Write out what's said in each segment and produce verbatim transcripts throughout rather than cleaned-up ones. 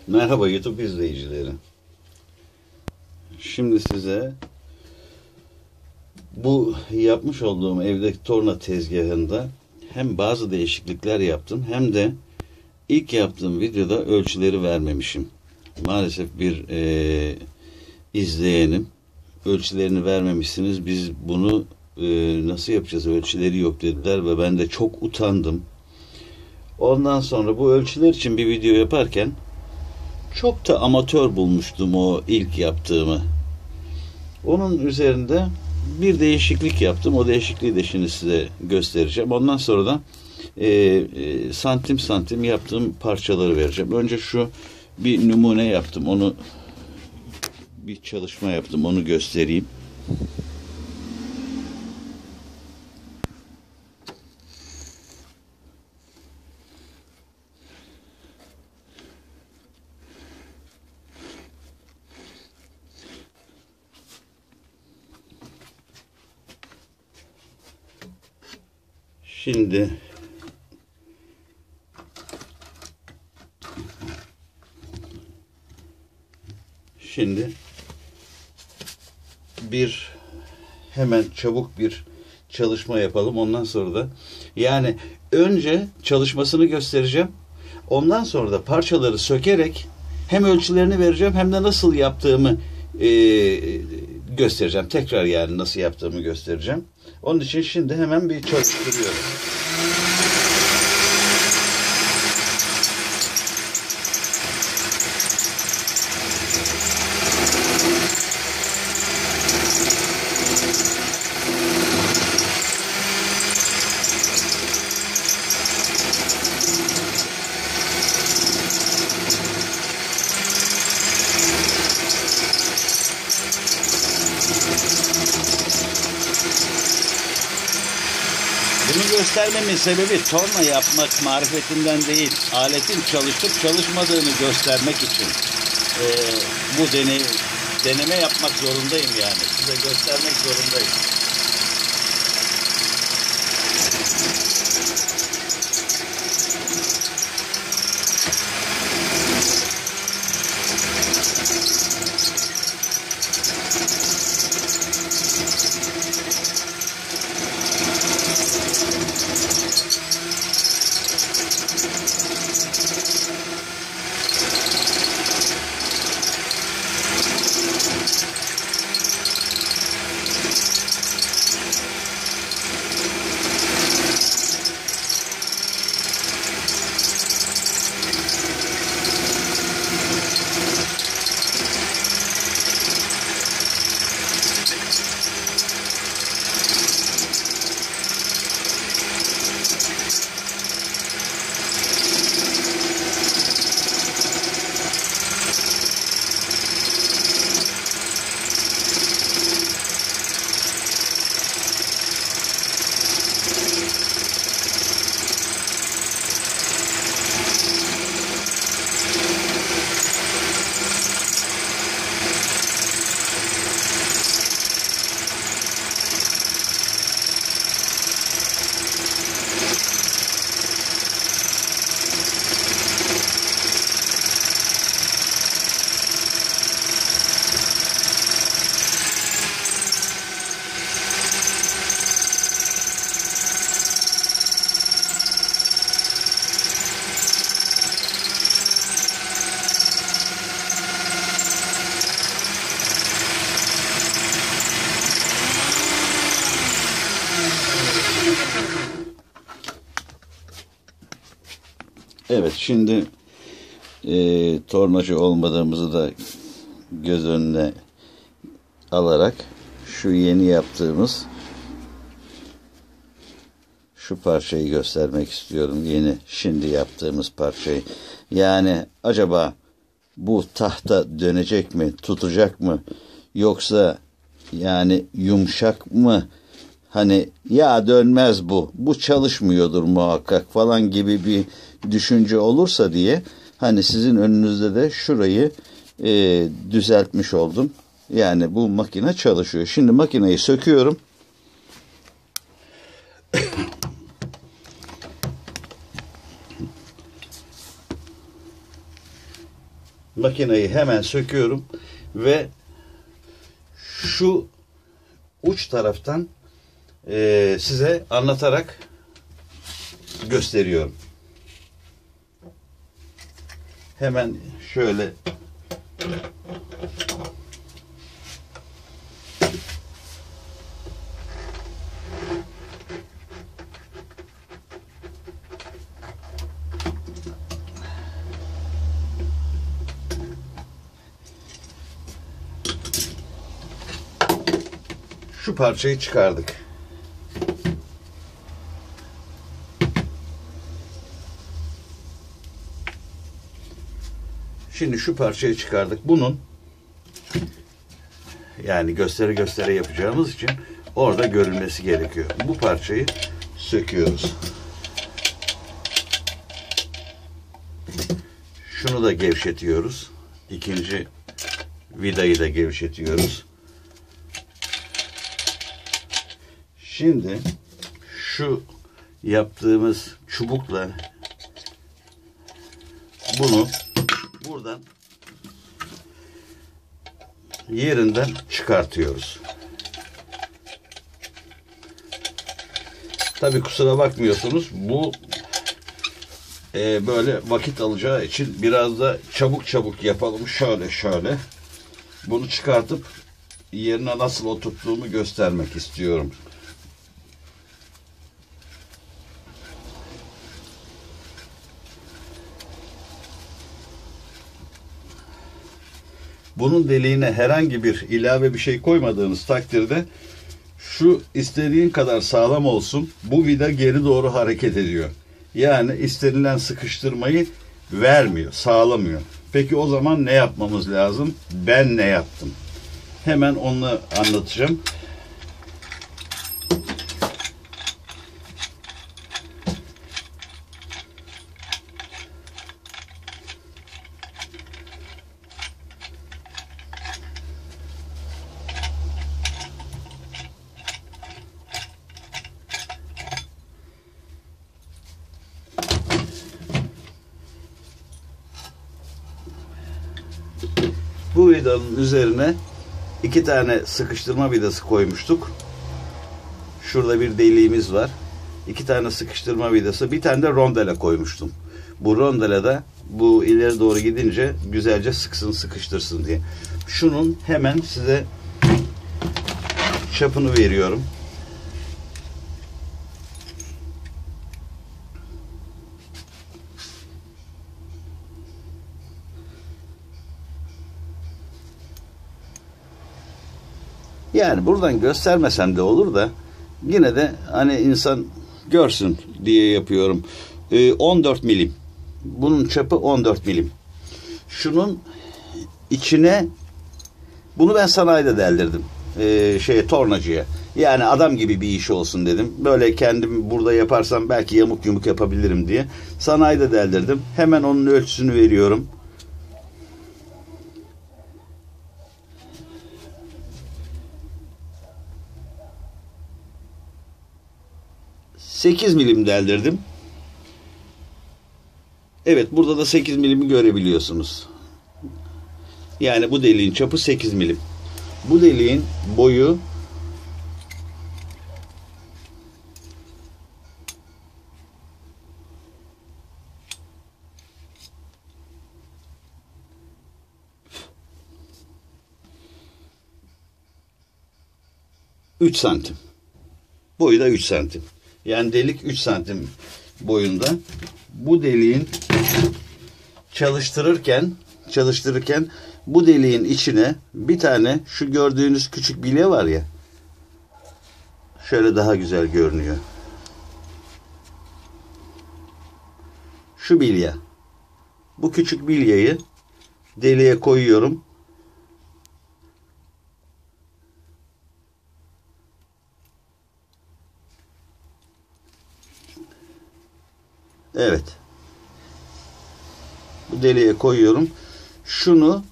Merhaba YouTube izleyicileri. Şimdi size bu yapmış olduğum evdeki torna tezgahında hem bazı değişiklikler yaptım hem de ilk yaptığım videoda ölçüleri vermemişim. Maalesef bir e, izleyenim ölçülerini vermemişsiniz, biz bunu e, nasıl yapacağız, ölçüleri yok dediler ve ben de çok utandım. Ondan sonra bu ölçüler için bir video yaparken çok da amatör bulmuştum o ilk yaptığımı. Onun üzerinde bir değişiklik yaptım. O değişikliği de şimdi size göstereceğim. Ondan sonra da e, e, santim santim yaptığım parçaları vereceğim. Önce şu bir numune yaptım. Onu bir çalışma yaptım. Onu göstereyim. Şimdi şimdi bir hemen çabuk bir çalışma yapalım. Ondan sonra da yani önce çalışmasını göstereceğim. Ondan sonra da parçaları sökerek hem ölçülerini vereceğim hem de nasıl yaptığımı e, göstereceğim. Tekrar yani nasıl yaptığımı göstereceğim. Onun için şimdi hemen bir çalıştırıyorum. Bunu göstermemin sebebi torna yapmak marifetinden değil, aletin çalışıp çalışmadığını göstermek için ee, bu deney, deneme yapmak zorundayım yani. Size göstermek zorundayım. Evet, şimdi e, tornacı olmadığımızı da göz önüne alarak şu yeni yaptığımız şu parçayı göstermek istiyorum. Yeni şimdi yaptığımız parçayı. Yani acaba bu tahta dönecek mi, tutacak mı, yoksa yani yumuşak mı? Hani ya dönmez bu, bu çalışmıyordur muhakkak falan gibi bir düşünce olursa diye hani sizin önünüzde de şurayı e, düzeltmiş oldum. Yani bu makine çalışıyor. Şimdi makineyi söküyorum. makineyi hemen söküyorum ve şu uç taraftan e, size anlatarak gösteriyorum. Hemen şöyle şu parçayı çıkardık. Şimdi şu parçayı çıkardık. Bunun yani gösteri gösteri yapacağımız için orada görülmesi gerekiyor. Bu parçayı söküyoruz. Şunu da gevşetiyoruz. İkinci vidayı da gevşetiyoruz. Şimdi şu yaptığımız çubukla bunu buradan yerinden çıkartıyoruz. Tabii kusura bakmıyorsunuz. Bu e, böyle vakit alacağı için biraz da çabuk çabuk yapalım. Şöyle şöyle. Bunu çıkartıp yerine nasıl oturttuğumu göstermek istiyorum. Bunun deliğine herhangi bir ilave bir şey koymadığınız takdirde şu istediğin kadar sağlam olsun, bu vida geri doğru hareket ediyor. Yani istenilen sıkıştırmayı vermiyor, sağlamıyor. Peki o zaman ne yapmamız lazım? Ben ne yaptım? Hemen onu anlatacağım. Bu vidanın üzerine iki tane sıkıştırma vidası koymuştuk. Şurada bir deliğimiz var. İki tane sıkıştırma vidası, bir tane de rondele koymuştum. Bu rondele de bu ileri doğru gidince güzelce sıksın, sıkıştırsın diye. Şunun hemen size çapını veriyorum. Yani buradan göstermesem de olur da yine de hani insan görsün diye yapıyorum. Ee, on dört milim. Bunun çapı on dört milim. Şunun içine bunu ben sanayide deldirdim. Ee, şeye tornacıya. Yani adam gibi bir iş olsun dedim. Böyle kendim burada yaparsam belki yamuk yumuk yapabilirim diye. Sanayide deldirdim. Hemen onun ölçüsünü veriyorum. sekiz milim deldirdim. Evet, burada da sekiz milimi görebiliyorsunuz. Yani bu deliğin çapı sekiz milim. Bu deliğin boyu üç santim. Boyu da üç santim. Yani delik üç santim boyunda. Bu deliğin çalıştırırken çalıştırırken bu deliğin içine bir tane şu gördüğünüz küçük bilye var ya, şöyle daha güzel görünüyor. Şu bilye. Bu küçük bilyeyi deliğe koyuyorum. Evet. Bu deliğe koyuyorum. Şunu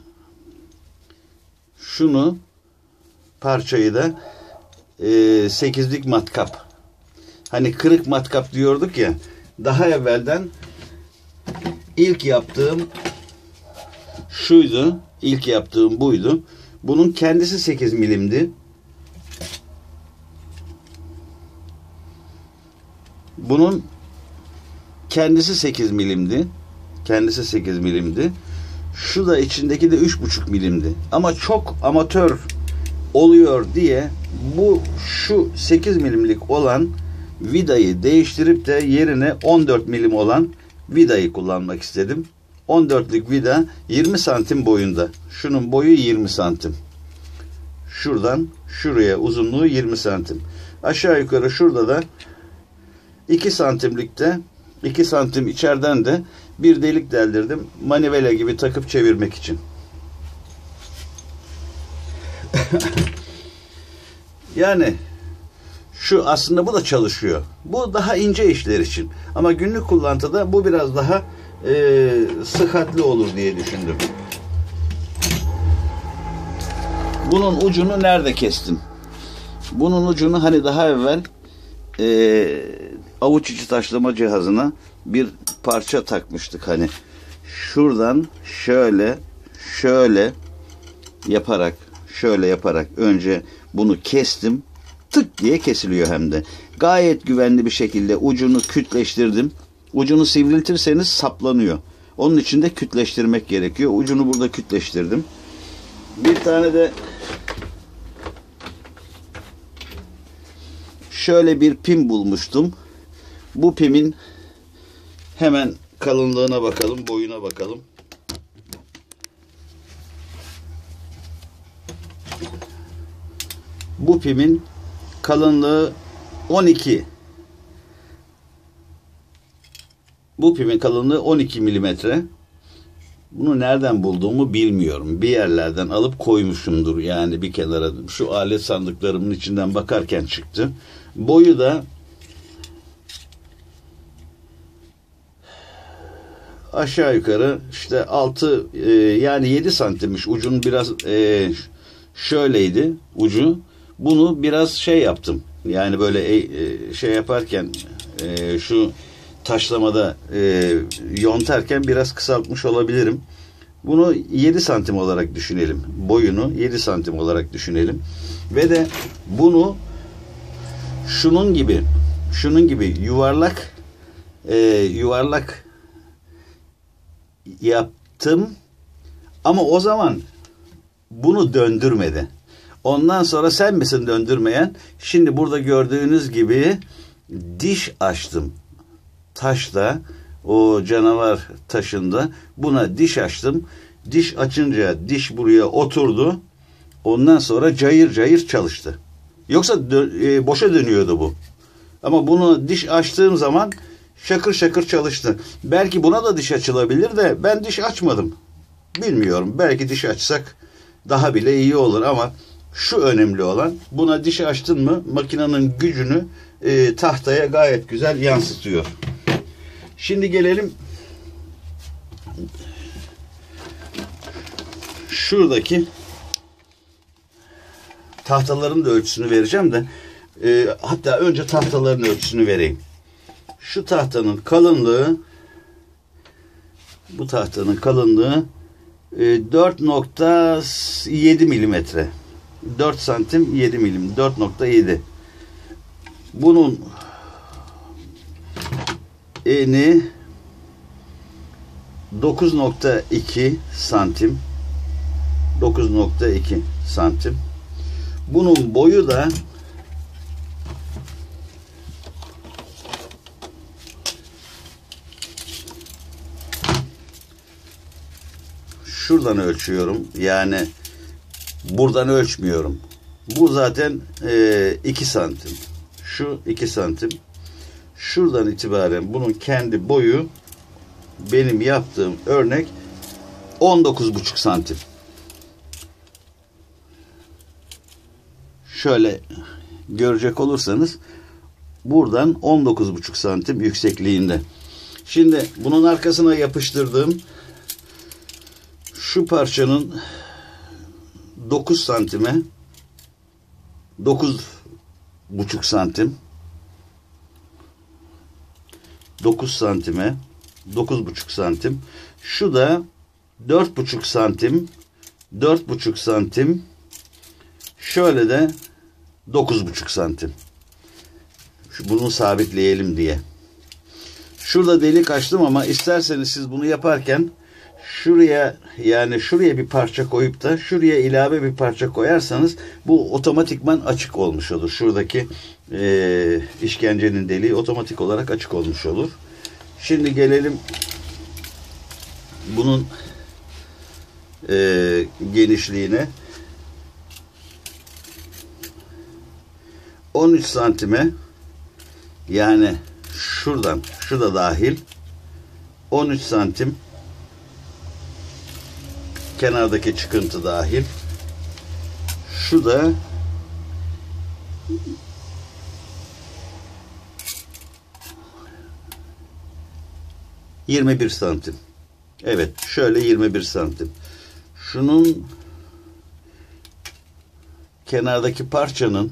şunu parçayı da e, sekizlik matkap. Hani kırık matkap diyorduk ya. Daha evvelden ilk yaptığım şuydu. İlk yaptığım buydu. Bunun kendisi sekiz milimdi. Bunun kendisi sekiz milimdi. Kendisi sekiz milimdi. Şu da içindeki de üç buçuk milimdi. Ama çok amatör oluyor diye bu şu sekiz milimlik olan vidayı değiştirip de yerine on dört milim olan vidayı kullanmak istedim. on dörtlük vida yirmi santim boyunda. Şunun boyu yirmi santim. Şuradan şuraya uzunluğu yirmi santim. Aşağı yukarı şurada da iki santimlikte iki santim içeriden de bir delik deldirdim. Manivela gibi takıp çevirmek için. Yani şu aslında bu da çalışıyor. Bu daha ince işler için. Ama günlük kullantıda bu biraz daha e, sıhhatli olur diye düşündüm. Bunun ucunu nerede kestim? Bunun ucunu hani daha evvel e, avuç içi taşlama cihazına bir parça takmıştık hani. Şuradan şöyle şöyle yaparak şöyle yaparak önce bunu kestim. Tık diye kesiliyor hem de. Gayet güvenli bir şekilde ucunu kütleştirdim. Ucunu sivriltirseniz saplanıyor. Onun için de kütleştirmek gerekiyor. Ucunu burada kütleştirdim. Bir tane de şöyle bir pim bulmuştum. Bu pimin hemen kalınlığına bakalım, boyuna bakalım. Bu pimin kalınlığı on iki. Bu pimin kalınlığı on iki milimetre. Bunu nereden bulduğumu bilmiyorum. Bir yerlerden alıp koymuşumdur. Yani bir kenara şu alet sandıklarımın içinden bakarken çıktı. Boyu da aşağı yukarı işte altı e, yani yedi santimmiş. Ucun biraz e, şöyleydi ucu. Bunu biraz şey yaptım. Yani böyle e, şey yaparken e, şu taşlamada e, yontarken biraz kısaltmış olabilirim. Bunu yedi santim olarak düşünelim. Boyunu yedi santim olarak düşünelim. Ve de bunu şunun gibi şunun gibi yuvarlak e, yuvarlak yaptım. Ama o zaman bunu döndürmedi. Ondan sonra sen misin döndürmeyen? Şimdi burada gördüğünüz gibi diş açtım. Taşla o canavar taşında buna diş açtım. Diş açınca diş buraya oturdu. Ondan sonra cayır cayır çalıştı. Yoksa dö- e, boşa dönüyordu bu. Ama bunu diş açtığım zaman şakır şakır çalıştı. Belki buna da diş açılabilir de ben diş açmadım. Bilmiyorum. Belki diş açsak daha bile iyi olur ama şu önemli olan, buna diş açtın mı makinenin gücünü e, tahtaya gayet güzel yansıtıyor. Şimdi gelelim şuradaki tahtaların da ölçüsünü vereceğim de e, hatta önce tahtaların ölçüsünü vereyim. Şu tahtanın kalınlığı bu tahtanın kalınlığı e, dört nokta yedi milimetre. dört santim yedi milim. dört nokta yedi. Bunun eni dokuz nokta iki santim. dokuz nokta iki santim. Bunun boyu da şuradan ölçüyorum. Yani buradan ölçmüyorum. Bu zaten e, iki santim. Şu iki santim. Şuradan itibaren bunun kendi boyu benim yaptığım örnek on dokuz buçuk santim. Şöyle görecek olursanız buradan on dokuz buçuk santim yüksekliğinde. Şimdi bunun arkasına yapıştırdığım şu parçanın dokuz santime dokuz buçuk santim dokuz santime dokuz buçuk santim. Şu da dört buçuk santim, dört buçuk santim, şöyle de dokuz buçuk santim. Bunu sabitleyelim diye. Şurada delik açtım ama isterseniz siz bunu yaparken şuraya, yani şuraya bir parça koyup da şuraya ilave bir parça koyarsanız bu otomatikman açık olmuş olur. Şuradaki e, işkencenin deliği otomatik olarak açık olmuş olur. Şimdi gelelim bunun e, genişliğine. on üç santime, yani şuradan şu da dahil on üç santim, kenardaki çıkıntı dahil, şu da yirmi bir santim. Evet, şöyle yirmi bir santim. Şunun kenardaki parçanın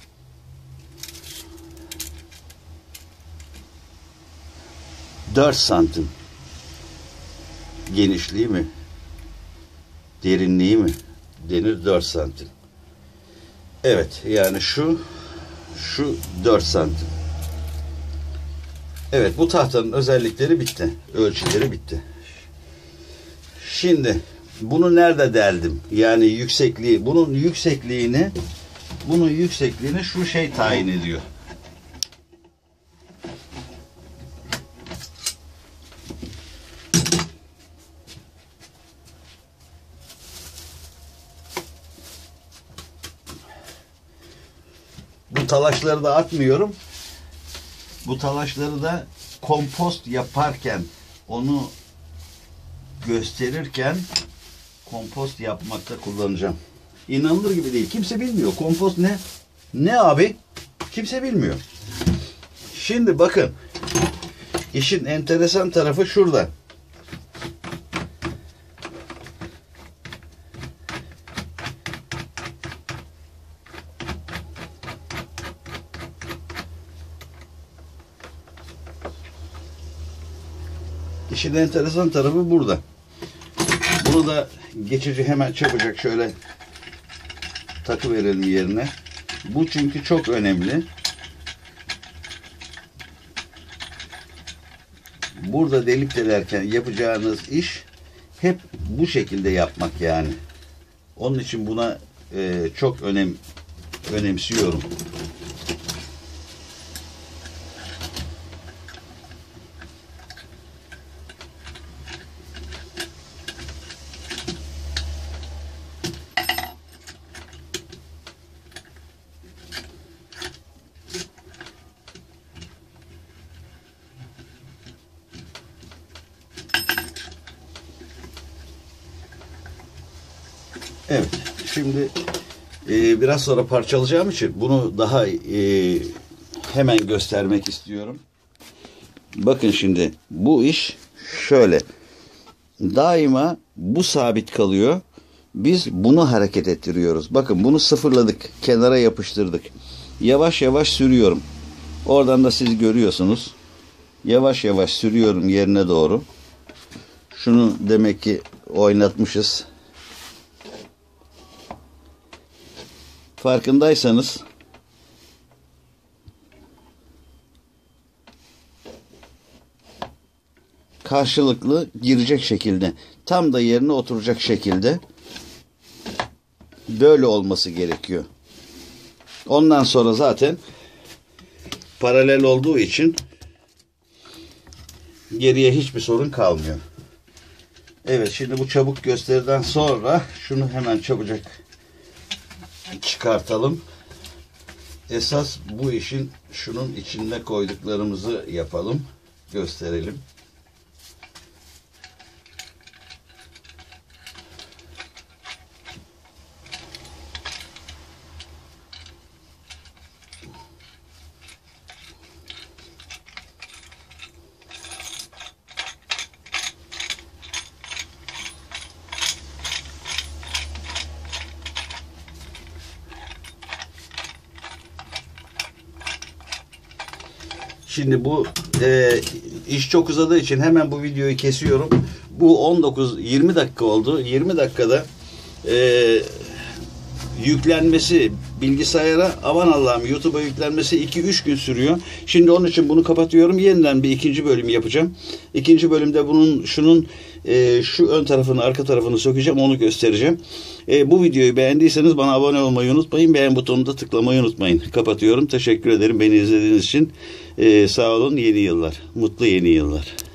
dört santim genişliği mi, derinliği mi denir, dört santim. Evet, yani şu şu dört santim. Evet, bu tahtanın özellikleri bitti. Ölçüleri bitti. Şimdi bunu nerede deldim? Yani yüksekliği, bunun yüksekliğini bunun yüksekliğini şu şey tayin ediyor. Bu talaşları da atmıyorum. Bu talaşları da kompost yaparken, onu gösterirken kompost yapmakta kullanacağım. İnanılır gibi değil. Kimse bilmiyor. Kompost ne? Ne abi? Kimse bilmiyor. Şimdi bakın. İşin enteresan tarafı şurada. İşin enteresan tarafı burada. Bunu da geçici hemen çabucak şöyle takı verelim yerine. Bu çünkü çok önemli. Burada delik delerken yapacağınız iş hep bu şekilde yapmak yani. Onun için buna e, çok önem önemsiyorum. Evet, şimdi e, biraz sonra parçalayacağım için bunu daha e, hemen göstermek istiyorum. Bakın şimdi bu iş şöyle. Daima bu sabit kalıyor. Biz bunu hareket ettiriyoruz. Bakın bunu sıfırladık, kenara yapıştırdık. Yavaş yavaş sürüyorum. Oradan da siz görüyorsunuz. Yavaş yavaş sürüyorum yerine doğru. Şunu demek ki oynatmışız. Farkındaysanız karşılıklı girecek şekilde, tam da yerine oturacak şekilde böyle olması gerekiyor. Ondan sonra zaten paralel olduğu için geriye hiçbir sorun kalmıyor. Evet, şimdi bu çabuk gösteriden sonra şunu hemen çabucak çıkartalım. Esas bu işin şunun içinde koyduklarımızı yapalım, gösterelim. Şimdi bu e, iş çok uzadığı için hemen bu videoyu kesiyorum. Bu on dokuz yirmi dakika oldu. yirmi dakikada e, yüklenmesi bilgisayara, aman Allah'ım, YouTube'a yüklenmesi iki üç gün sürüyor. Şimdi onun için bunu kapatıyorum. Yeniden bir ikinci bölüm yapacağım. İkinci bölümde bunun şunun e, şu ön tarafını, arka tarafını sökeceğim. Onu göstereceğim. E, bu videoyu beğendiyseniz bana abone olmayı unutmayın. Beğen butonuna da tıklamayı unutmayın. Kapatıyorum. Teşekkür ederim beni izlediğiniz için. E, sağ olun. Yeni yıllar. Mutlu yeni yıllar.